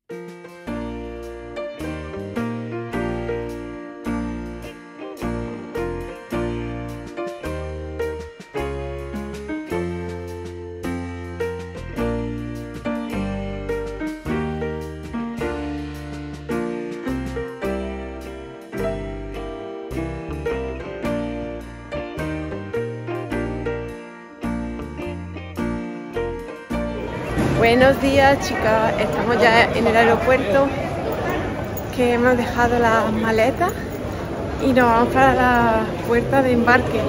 Buenos días, chicas, estamos ya en el aeropuerto, que hemos dejado las maletas y nos vamos para la puerta de embarque.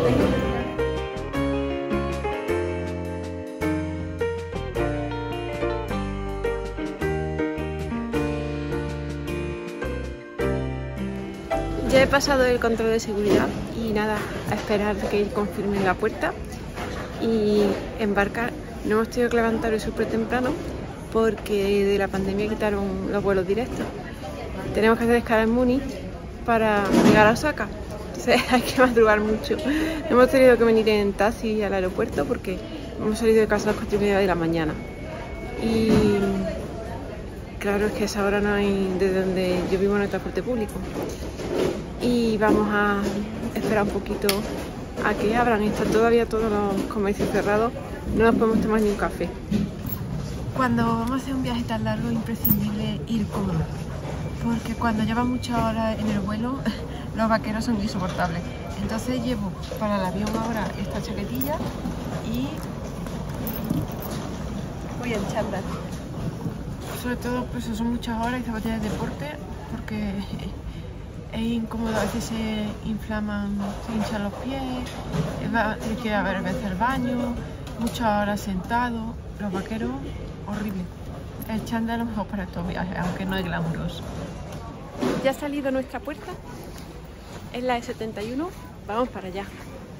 Ya he pasado el control de seguridad y nada, a esperar que confirmen la puerta y embarcar. No hemos tenido que levantar hoy súper temprano porque de la pandemia quitaron los vuelos directos. Tenemos que hacer escala en Múnich para llegar a Osaka. Entonces hay que madrugar mucho. Hemos tenido que venir en taxi al aeropuerto porque hemos salido de casa a las 4:30 de la mañana. Y claro, es que a esa hora no hay, desde donde yo vivo, no hay transporte público. Y vamos a esperar un poquito a que abran. Están todavía todos los comercios cerrados. No nos podemos tomar ni un café. Cuando vamos a hacer un viaje tan largo es imprescindible ir cómodo, porque cuando lleva muchas horas en el vuelo los vaqueros son insoportables. Entonces llevo para el avión ahora esta chaquetilla y voy en chándal. Sobre todo pues son muchas horas y zapatillas de deporte, porque es incómodo, a veces se inflaman, se hinchan los pies, tienes que ir a veces al baño, muchas horas sentado. Los vaqueros, horrible. El chándal es lo mejor para estos viajes, aunque no es glamuroso. Ya ha salido nuestra puerta, es la E71, vamos para allá.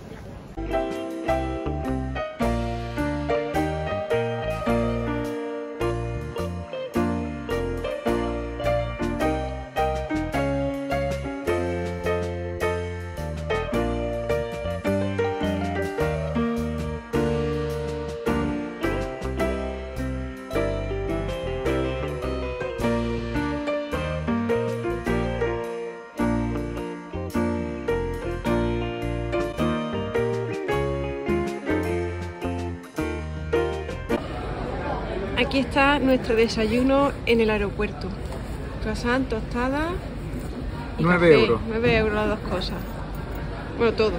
Aquí está nuestro desayuno en el aeropuerto. Croissant, tostada y 9 café. euros. 9 euros las dos cosas. Bueno, todo.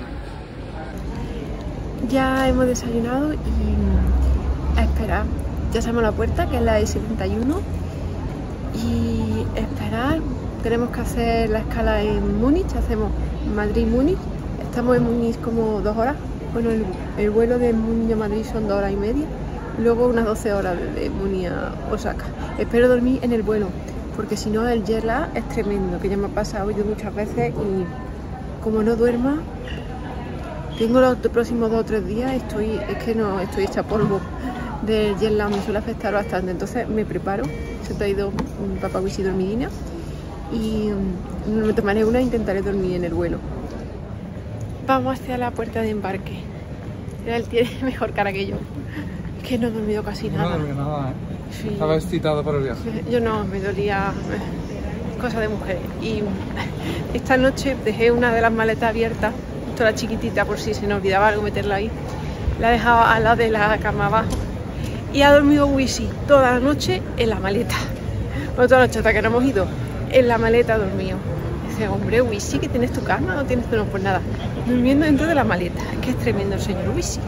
Ya hemos desayunado y a esperar. Ya sabemos la puerta, que es la E71. Y esperar. Tenemos que hacer la escala en Múnich. Hacemos Madrid-Múnich. Estamos en Múnich como 2 horas. Bueno, el vuelo de Múnich a Madrid son 2 horas y media. Luego unas 12 horas de Múnich a Osaka. Espero dormir en el vuelo, porque si no el jet lag es tremendo, que ya me ha pasado yo muchas veces y como no duerma, tengo los próximos 2 o 3 días, estoy hecha polvo del jet lag, me suele afectar bastante, entonces me preparo. Se ha traído un papawishi dormidina y me tomaré una e intentaré dormir en el vuelo. Vamos hacia la puerta de embarque. Él tiene mejor cara que yo. Es que no he dormido casi nada. No he dormido nada, ¿eh? Sí. Estaba excitado por el viaje. Yo no, me dolía, cosa de mujeres. Y esta noche dejé una de las maletas abiertas, toda chiquitita, por si se nos olvidaba algo meterla ahí. La he dejado al lado de la cama abajo. Y ha dormido Wisi toda la noche en la maleta. Bueno, toda la noche hasta que no hemos ido, en la maleta ha dormido. Dice, hombre, Wisi, ¿que tienes tu cama? No tienes tu, no, pues nada. Durmiendo dentro de la maleta. Es que es tremendo el señor Wisi.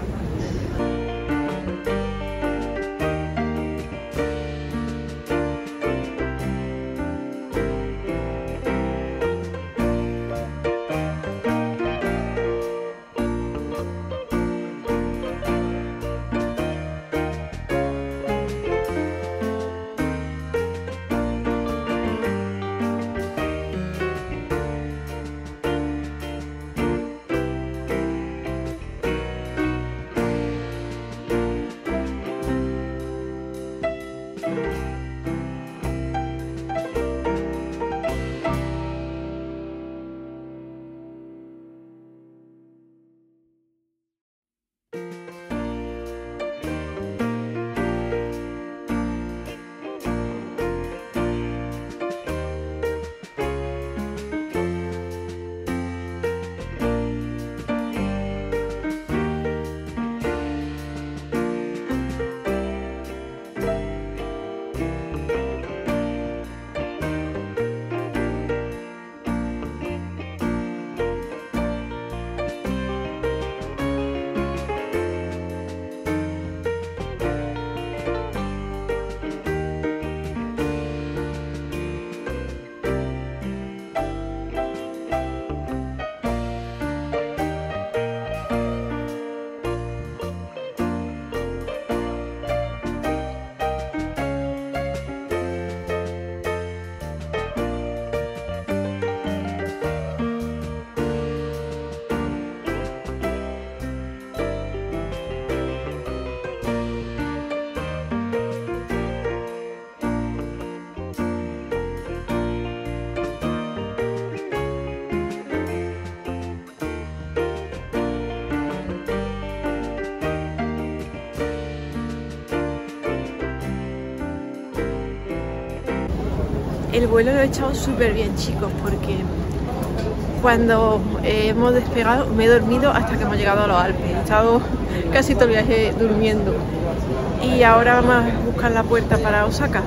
El vuelo lo he echado súper bien, chicos, porque cuando hemos despegado me he dormido hasta que hemos llegado a los Alpes. He estado casi todo el viaje durmiendo. Y ahora vamos a buscar la puerta para Osaka.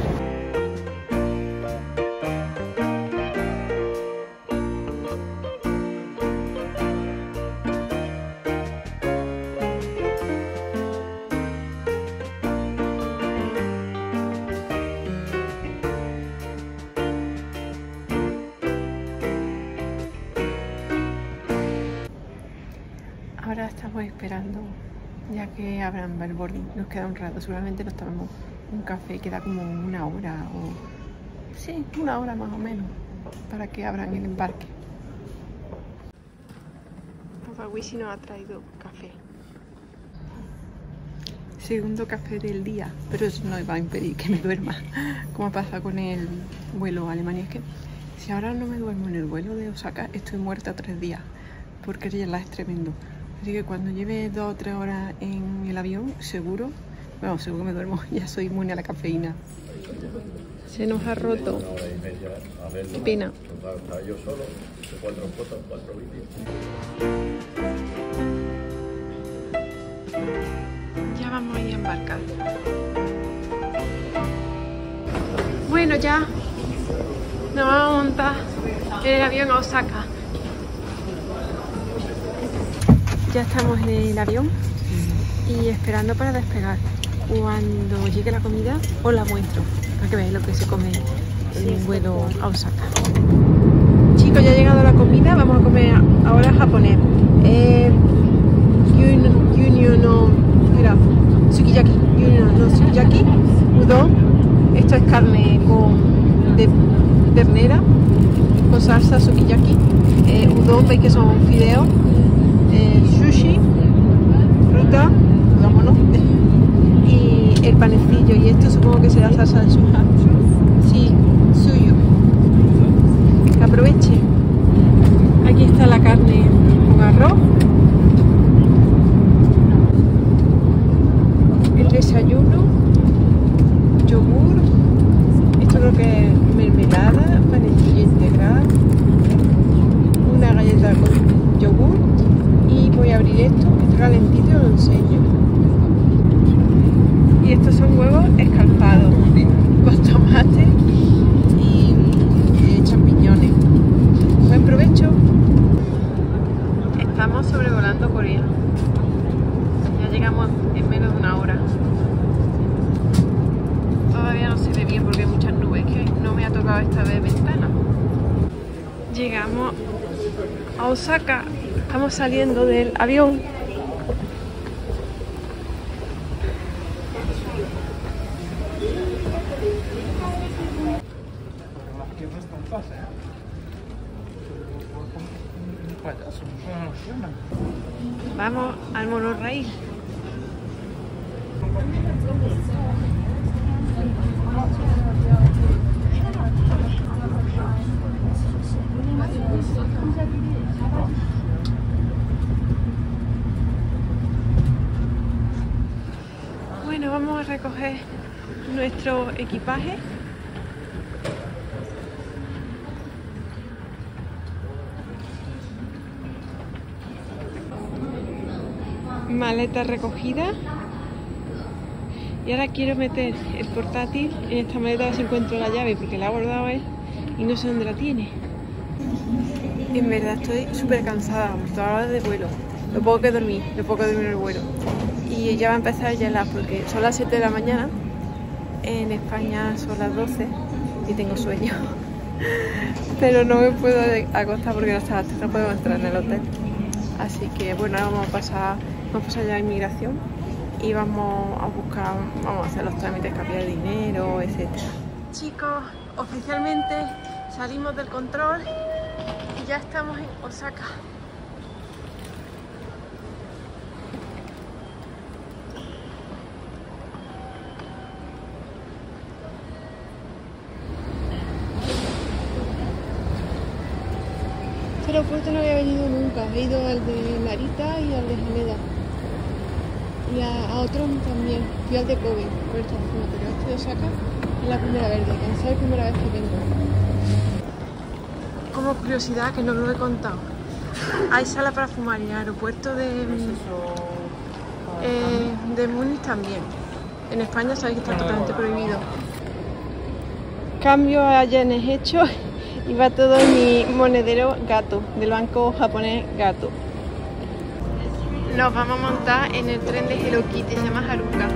Ahora estamos esperando ya que abran el boarding. Nos queda un rato, seguramente nos tomamos un café, queda como una hora o... sí, una hora más o menos para que abran el embarque. Papá Wishi nos ha traído café. Segundo café del día, pero eso no va a impedir que me duerma, como pasa con el vuelo a Alemania. Es que si ahora no me duermo en el vuelo de Osaka, estoy muerta 3 días, porque el jet lag es tremendo. Así que cuando lleve 2 o 3 horas en el avión, seguro, bueno, seguro que me duermo, ya soy inmune a la cafeína. Se nos ha roto. Qué pena. Ya vamos a ir a embarcar. Bueno, ya nos vamos a montar en el avión a Osaka. Ya estamos en el avión y esperando para despegar. Cuando llegue la comida os la muestro para que veáis lo que se come en un vuelo a Osaka. Chicos, ya ha llegado la comida. Vamos a comer ahora japonés. Sukiyaki, udon. Esto es carne de ternera con salsa sukiyaki. Udon, veis que son fideos. Sushi, fruta, vámonos, y el panecillo, y esto supongo que será salsa de soja. Sí, suyo. Que aproveche. Aquí está la carne con arroz. El desayuno, yogur. Esto creo que es mermelada, panecillo integral, una galleta con yogur. Y voy a abrir esto, que está calentito, y os lo enseño. Y estos son huevos escalfados con tomate y champiñones. Buen provecho. Estamos sobrevolando Corea. Ya llegamos en menos de una hora. Todavía no se ve bien porque hay muchas nubes, que no me ha tocado esta vez ventana. Llegamos a Osaka. Estamos saliendo del avión. Vamos al monorraíl. Bueno, vamos a recoger nuestro equipaje. Maleta recogida. Y ahora quiero meter el portátil en esta maleta a ver si encuentro la llave, porque la ha guardado él y no sé dónde la tiene. En verdad estoy súper cansada por toda la hora de vuelo. Lo poco que dormí en el vuelo. Y ya va a empezar el jet lag porque son las 7 de la mañana. En España son las 12 y tengo sueño. Pero no me puedo acostar porque no puedo entrar en el hotel. Así que bueno, ahora vamos a pasar ya a inmigración y vamos a hacer los trámites, cambiar de dinero, etc. Chicos, oficialmente salimos del control y ya estamos en Osaka. Este aeropuerto no había venido nunca, he ido al de Narita y al de Haneda. Y a otros también, fui al de Kobe, por esta zona, pero este de Osaka Es la primera vez, es la primera vez que vengo. Como curiosidad, que no lo he contado, hay sala para fumar en el aeropuerto de Múnich también. En España sabéis que está totalmente prohibido. Cambio a yenes hechos y va todo en mi monedero Gato, del banco japonés Gato. Nos vamos a montar en el tren de Hello Kitty, se llama Haruka.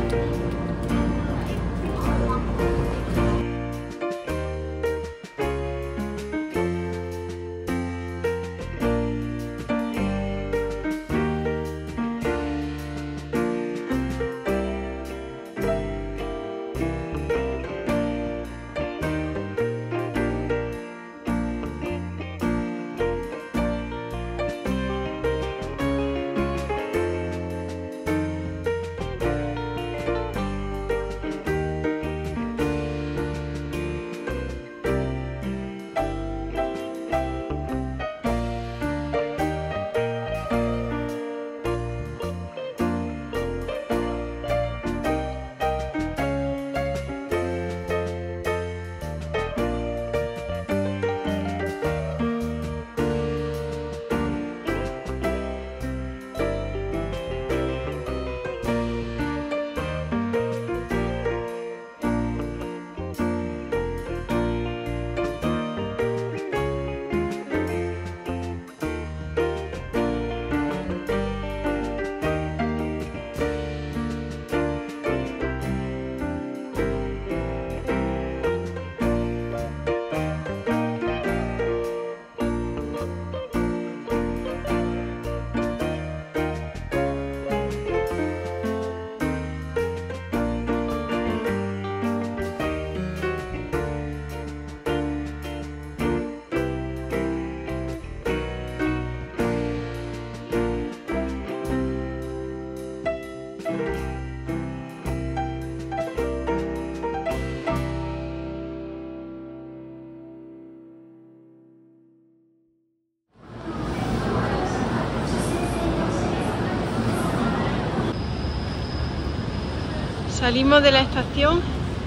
Salimos de la estación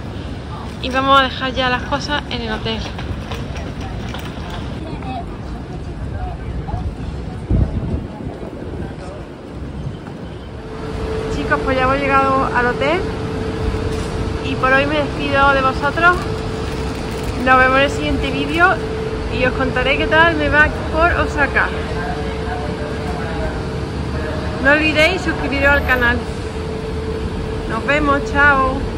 y vamos a dejar ya las cosas en el hotel. Chicos, pues ya hemos llegado al hotel y por hoy me despido de vosotros. Nos vemos en el siguiente vídeo y os contaré qué tal me va por Osaka. No olvidéis suscribiros al canal. Nos vemos, chao.